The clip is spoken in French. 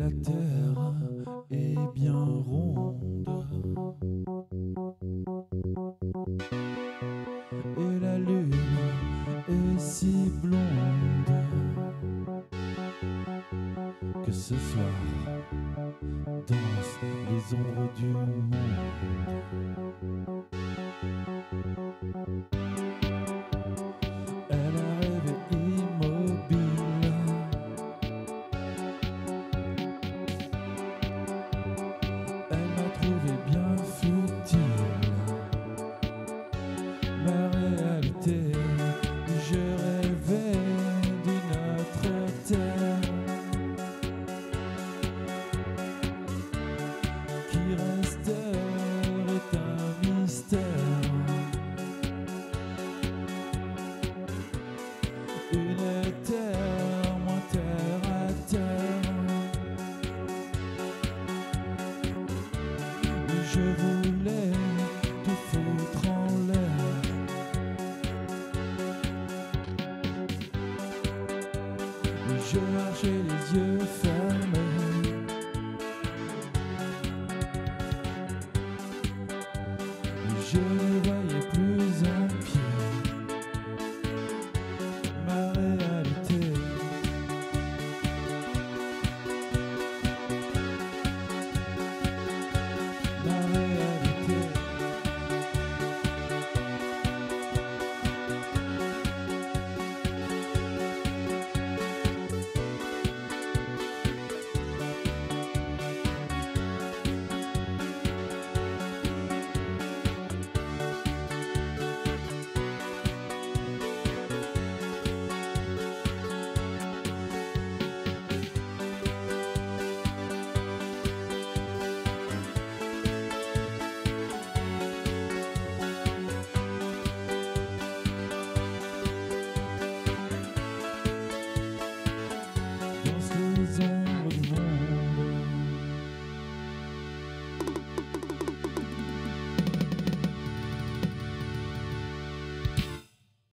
la terre est bien ronde et la lune est si blonde que ce soir dansent les ombres du monde. Elle a rêvé immobile, elle m'a trouvé bien futile. Ma réalité, je rêvais d'une autre terre qui resterait un mystère. Une terre moins terre à terre où je voulais tout foutre en l'air. Je marchais les yeux fermés